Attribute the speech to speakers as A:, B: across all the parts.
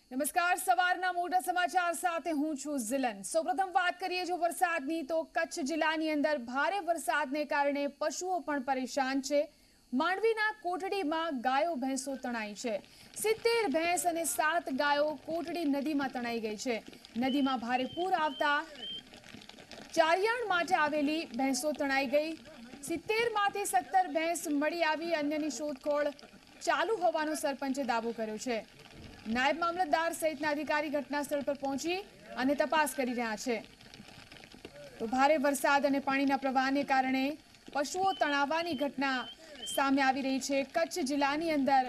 A: નમસ્કાર, સવારના મોટા સમાચાર સાથે હું છું ઝિલન। સૌપ્રથમ વાત કરીએ જો વરસાદની તો કચ્છ જિલ્લાની અંદર ભારે વરસાદને કારણે પશુઓ પણ પરેશાન છે। માંડવીના કોટડીમાં ગાયો ભેંસો તણાઈ છે। 70 ભેંસ અને 7 ગાયો કોટડી નદીમાં તણાઈ ગઈ છે। નદીમાં ભારે પૂર આવતા ચારિયાણ માટે આવેલી ભેંસો તણાઈ ગઈ। 70 માંથી 17 ભેંસ મળી આવી। અન્યની શોધખોળ ચાલુ હોવાનો સરપંચે દાવો કર્યો છે। નાયબ મામલતદાર સહિતના અધિકારી ઘટના સ્થળ પર પહોંચી અને તપાસ કરી રહ્યા છે। તો ભારે વરસાદ અને પાણીના પ્રવાહને કારણે પશુઓ તણાવવાની ઘટના સામે આવી રહી છે। કચ્છ જિલ્લાની અંદર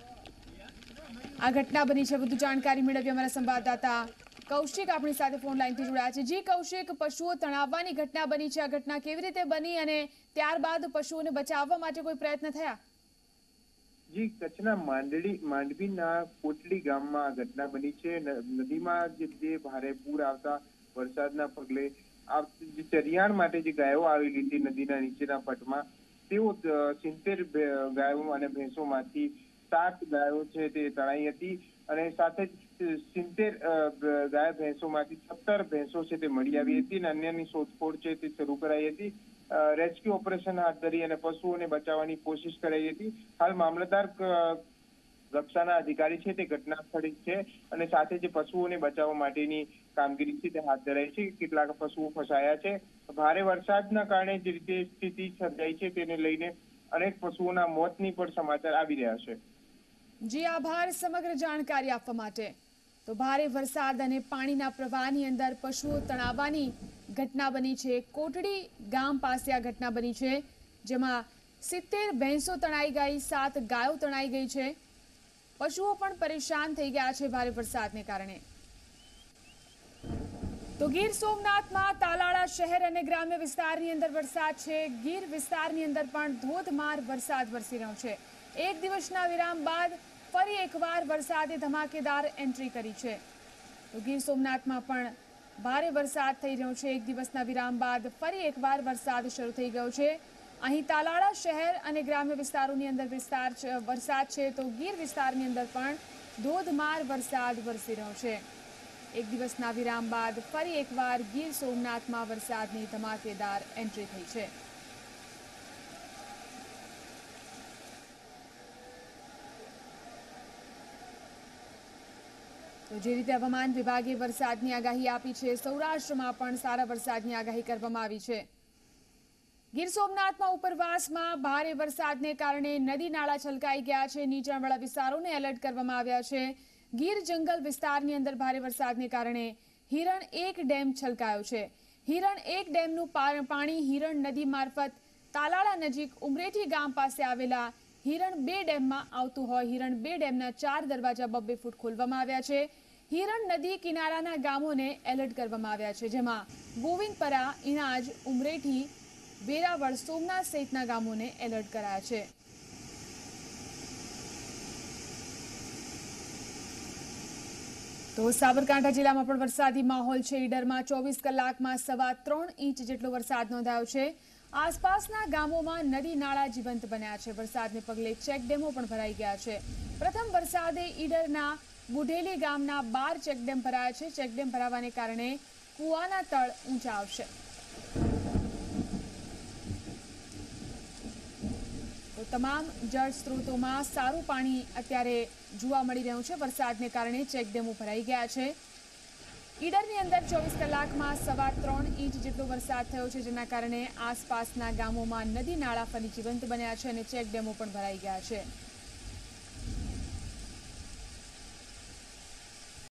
A: આ ઘટના બની છે। વધુ જાણકારી મેળવી અમારા સંવાદદાતા કૌશિક આપણી સાથે ફોન લાઈનથી જોડાયા છે। જી કૌશિક, પશુઓ તણાવવાની ઘટના બની છે, આ ઘટના કેવી રીતે બની અને ત્યારબાદ પશુઓને બચાવવા માટે કોઈ પ્રયત્ન થયા?
B: જી, કચ્છના માંડવીના કોટડી ગામમાં આ ઘટના બની છે। નદીમાં જે ભારે પૂર આવતા વરસાદના પગલે જે ચરિયાણ માટે જે ગાયો આવેલી હતી નદીના નીચેના પટમાં, તેઓ 70 ગાયો અને ભેંસોમાંથી 7 ગાયો છે તે તણાઈ હતી અને સાથે જ 70 ગાય ભેંસોમાંથી 17 ભેંસો છે તે મળી આવી હતી અને અન્યની શોધખોળ છે તે શરૂ કરાઈ હતી। રેસ્ક્યુ ઓપરેશન હાથ ધરી અને પશુઓને બચાવવાની કોશિશ કરાઈ હતી। હાલ મામલતદાર કક્ષાના અધિકારી છે તે ઘટના સ્થળે છે અને સાથે જ પશુઓને બચાવવા માટેની કામગીરી છે તે હાથ ધરાઈ છે। કેટલાક પશુઓ ફસાયા છે। ભારે વરસાદના કારણે જે રીતે સ્થિતિ સર્જાઈ છે તેને લઈને અનેક પશુઓના મોતની પણ સમાચાર આવી રહ્યા છે।
A: જી આભાર સમગ્ર જાણકારી આપવા માટે। તો ભારે વરસાદ અને પાણીના પ્રવાહની અંદર પશુઓ તણાવવાની ઘટના બની છે। કોટડી ગામ પાસે આ ઘટના બની છે, જેમાં 70 ભેંસો તણાઈ ગઈ, 7 ગાયો તણાઈ ગઈ છે। પશુઓ પણ પરેશાન થઈ ગયા છે ભારે વરસાદને કારણે। તો ગીર સોમનાથમાં તાલાળા શહેર અને ગ્રામ્ય વિસ્તારની અંદર વરસાદ છે। ગીર વિસ્તારની અંદર પણ ધોધમાર વરસાદ વરસી રહ્યો છે। એક દિવસના વિરામ બાદ ફરી એકવાર વરસાદે ધમાકેદાર એન્ટ્રી કરી છે। તો ગીર સોમનાથમાં પણ ભારે વરસાદ થઈ રહ્યો છે। એક દિવસના વિરામ બાદ ફરી એકવાર વરસાદ શરૂ થઈ ગયો છે। અહીં તાલાળા શહેર અને ગ્રામ્ય વિસ્તારોની અંદર વરસાદ છે, તો ગીર વિસ્તારની અંદર પણ ધોધમાર વરસાદ વરસી રહ્યો છે। એક દિવસના વિરામ બાદ ફરી એકવાર ગીર સોમનાથમાં વરસાદની ધમાકેદાર એન્ટ્રી થઈ છે। તો જે રીતે હવામાન વિભાગે વરસાદની આગાહી આપી છે, સૌરાષ્ટ્રમાં પણ સારા વરસાદની આગાહી કરવામાં આવી છે। ગીર સોમનાથમાં ઉપરવાસમાં ભારે વરસાદને કારણે નદી નાળા છલકાઈ ગયા છે। નીચાણવાળા વિસ્તારોને એલર્ટ કરવામાં આવ્યા છે। ગીર જંગલ વિસ્તારની અંદર ભારે વરસાદને કારણે હિરણ 1 ડેમ છલકાયો છે। હિરણ 1 ડેમનું પાણી હિરણ નદી મારફત તાલાળા નજીક ઉમરેઠી ગામ પાસે આવેલા હિરણ 2 ડેમમાં આવતું હોય હિરણ 2 ડેમના 4 દરવાજા 2 ફૂટ ખોલવામાં આવ્યા છે। હિરણ નદી કિનારાના ગામોને એલર્ટ કરવામાં આવ્યા છે, જેમાં ગોવિંદપરા, ઇણાજ, ઉમરેઠી, વેરાવળ, સોમનાથ સહિતના ગામોને એલર્ટ કરાયા છે। તો સાબરકાંઠા જિલ્લામાં પણ વરસાદી માહોલ છે। ઈડરમાં 24 કલાકમાં 3.25 ઇંચ જેટલો વરસાદ નોંધાયો છે। આસપાસના ગામોમાં નદી નાળા જીવંત બન્યા છે। વરસાદને પગલે ચેકડેમો પણ ભરાઈ ગયા છે। પ્રથમ વરસાદે ઈડરના બુઢેલી ગામના 12 ચેકડેમ ભરાયા છે। ચેકડેમ ભરાવાને કારણે કુવાના તળ ઊંચા આવશે। તો તમામ જળ સ્ત્રોતોમાં સારું પાણી અત્યારે જોવા મળી રહ્યું છે। વરસાદને કારણે ચેકડેમો ભરાઈ ગયા છે। ઈડરની અંદર 24 કલાકમાં 3.25 ઇંચ જેટલો વરસાદ થયો છે, જેના કારણે આસપાસના ગામોમાં નદી નાળા ફરી જીવંત બન્યા છે અને ચેકડેમો પણ ભરાઈ ગયા છે।